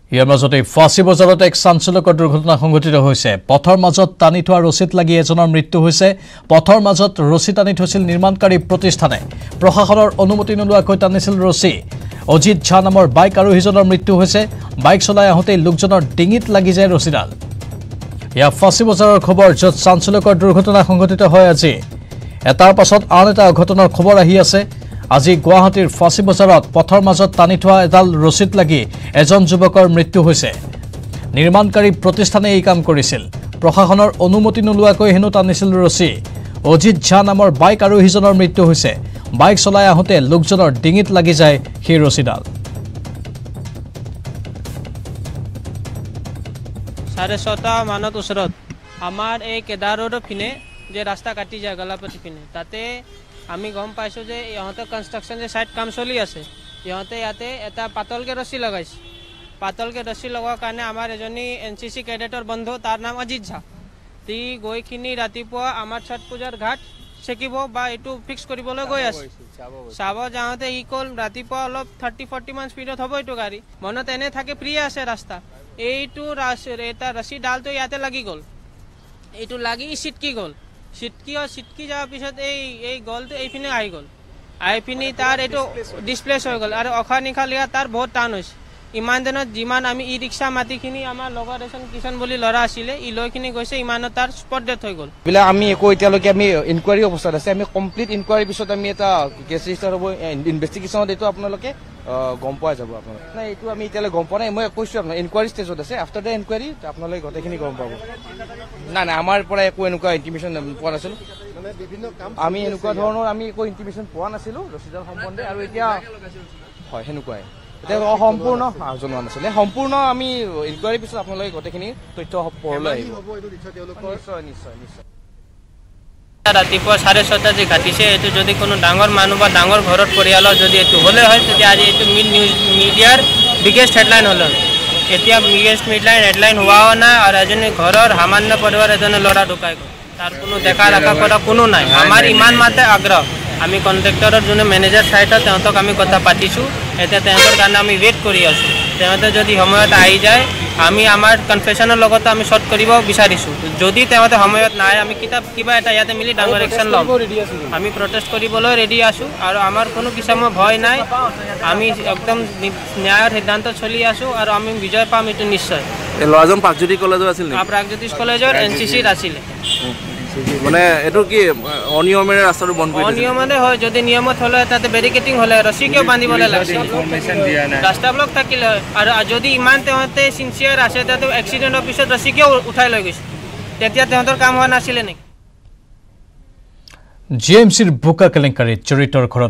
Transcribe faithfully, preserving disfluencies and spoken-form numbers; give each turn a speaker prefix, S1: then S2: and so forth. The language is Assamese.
S1: ইয়াৰ মাজতে ফাঁচী বজাৰত এক চাঞ্চল্যকৰ দুৰ্ঘটনা সংঘটিত হৈছে। পথৰ মাজত টানি থোৱা ৰছীত লাগি এজনৰ মৃত্যু হৈছে। পথৰ মাজত ৰছী টানি থৈছিল নিৰ্মাণকাৰী প্ৰতিষ্ঠানে। প্ৰশাসনৰ অনুমতি নোলোৱাকৈ টানিছিল ৰছী। অজিত ঝা নামৰ বাইক আৰোহীজনৰ মৃত্যু হৈছে। বাইক চলাই আহোঁতে লোকজনৰ ডিঙিত লাগি যায় ৰছীডাল। ইয়া ফাঁচী বজাৰৰ খবৰ, য'ত চাঞ্চল্যকৰ দুৰ্ঘটনা সংঘটিত হয় আজি। এটাৰ পাছত আন এটা ঘটনাৰ খবৰ আহি আছে। আজি গুৱাহাটীৰ ফাঁচী বজাৰত পথৰ মাজত টানি থোৱা এডাল ৰছীত লাগি এজন যুৱকৰ মৃত্যু হৈছে। নিৰ্মাণকাৰী প্ৰতিষ্ঠানে এই কাম কৰিছিল। প্ৰশাসনৰ অনুমতি নোলোৱাকৈ হেনো টানিছিল ৰছী। অজিত ঝা নামৰ বাইক আৰোহীজনৰ মৃত্যু হৈছে। বাইক চলাই আহোঁতে লোকজনৰ ডিঙিত লাগি যায় সেই ৰছীডাল।
S2: চাৰে ছটা মানত ওচৰত আমাৰ এই কেদাৰ ৰোডৰ পিনে যে ৰাস্তা কাটি যায় গলাপতি পিনে, তাতে আমি গম পাইছোঁ যে ইহঁতে কনষ্ট্ৰাকশ্যন যে চাইড কাম চলি আছে। ইহঁতে ইয়াতে এটা পাতলকৈ ৰছী লগাইছে। পাতলকৈ ৰছী লগোৱাৰ কাৰণে আমাৰ এজনী এন চি চি কেডেটৰ বন্ধু, তাৰ নাম অজিত ঝা। সি গৈখিনি ৰাতিপুৱা আমাৰ ছট পূজাৰ ঘাট চেকিব বা এইটো ফিক্স কৰিবলৈ গৈ আছে। চাব যাওঁতে ই ক'ল ৰাতিপুৱা অলপ থাৰ্টি ফৰ্টি মান স্পীডত হ'ব এইটো গাড়ী। মনত এনে থাকে প্ৰিয় আছে ৰাস্তা। এইটো এটা ৰছী ডালটো ইয়াতে লাগি গ'ল। এইটো লাগি চিটকি গ'ল। চিটকি চিটকি যোৱাৰ পিছত এই এই গলটো এইপিনে আহি গ'ল। আহি পিনি তাৰ এইটো ডিছপ্লেচ হৈ গ'ল আৰু অখা নিশা লিয়া তাৰ বহুত টান হৈছে। ইমান দিনত যিমান আমি ই ৰিক্সা মাটিখিনি আমাৰ লগত এজন কিষণ বুলি ল'ৰা আছিলে, ই লৈখিনি গৈছে, ইমানত তাৰ স্পট ডেথ হৈ গ'ল।
S3: বোলে আমি একো এতিয়ালৈকে আমি ইনকুৱাৰী অৱস্থাত আছে। আমি কমপ্লিট ইনকুৱাৰীৰ পিছত আমি এটা কেছ ৰেজিষ্টাৰ হ'ব। ইনভেষ্টিগেশ্যনত এইটো আপোনালোকে গম পোৱা যাব। আপোনালোকে নাই, এইটো আমি এতিয়ালৈ গম পোৱা নাই। মই কৈছোঁ আপোনাৰ ইনকুৱাৰী ষ্টেজত আছে। আফটাৰ দ্য ইনকুৱাৰী আপোনালোকে গোটেইখিনি গম পাব। নাই নাই, আমাৰ পৰা একো এনেকুৱা ইণ্টিমেশ্যন পোৱা নাছিলোঁ। আমি এনেকুৱা ধৰণৰ আমি একো ইণ্টিমেশ্যন পোৱা নাছিলোঁ ৰচিদাৰ সম্বন্ধে। আৰু এতিয়া হয় সেনেকুৱাই, এতিয়া অসম্পূৰ্ণ জনোৱা নাছিলে। সম্পূৰ্ণ আমি ইনকুৱাৰীৰ পিছত আপোনালোকে গোটেইখিনি তথ্য পোহৰলৈ আহিব। নিশ্চয় নিশ্চয় নিশ্চয়।
S2: ৰাতিপুৱা চাৰে ছটা যে ঘাটিছে, এইটো যদি কোনো ডাঙৰ মানুহ বা ডাঙৰ ঘৰত পৰিয়ালৰ যদি এইটো হ'লে হয়, তেতিয়া আজি এইটো নিউজ মিডিয়াৰ বিগেষ্ট হেডলাইন হ'ল। এতিয়া বিগেষ্ট মিডলাইন হেডলাইন হোৱাও নাই। আৰু এজনী ঘৰৰ সামান্য পৰিবাৰ এজনে ল'ৰা ঢুকাই গ'ল, তাৰ কোনো দেখা ৰখা কৰা কোনো নাই। আমাৰ ইমান মাত্ৰে আগ্ৰহ, আমি কণ্ট্ৰেক্টৰৰ যোনে মেনেজাৰ চাইডত তেওঁলোকক আমি কথা পাতিছোঁ। এতিয়া তেওঁলোকৰ কাৰণে আমি ৱেইট কৰি আছোঁ। তেওঁলোকে যদি সময়ত আহি যায়, আমি আমাৰ কনফেশ্যনৰ লগত আমি শ্বৰ্ট কৰিব বিচাৰিছোঁ। যদি তেওঁলোকে সময়ত নাই, আমি কিতাপ কিবা এটা ইয়াতে মিলি ডাঙৰ একশ্যন ল'ম। আমি প্ৰটেষ্ট কৰিবলৈ ৰেডি আছোঁ আৰু আমাৰ কোনো কিচামৰ ভয় নাই। আমি একদম ন্যায়ৰ সিদ্ধান্তত চলি আছোঁ আৰু আমি বিজয় পাম, এইটো নিশ্চয়।
S4: এই ল'ৰাজন প্ৰাগজ্যোতিষ কলেজৰ আছিল নেকি?
S2: প্ৰাগজ্যোতিষ কলেজৰ এন চি চিত আছিলে।
S4: মানে এইটো কি অনিয়মেৰে ৰাস্তাটো বন্ধ কৰি দিছে?
S2: অনিয়মতে হয়। যদি নিয়মত হ'লে তাতে বেৰিকেটিং হ'লে ৰছী কিয় বান্ধিবলৈ লাগিছিল? ৰাস্তা ব্লক থাকিলে হয়। আৰু যদি ইমান তেওঁতে চিনচিয়াৰ আছে, তাতে এক্সিডেণ্টৰ পিছত ৰছী কিয় উঠাই লৈ গৈছে? তেতিয়া তেহঁতৰ কাম হোৱা নাছিলে নেকি?
S1: জি এম চিৰ বোকা কেলেংকাৰীত জড়িতৰ ঘৰত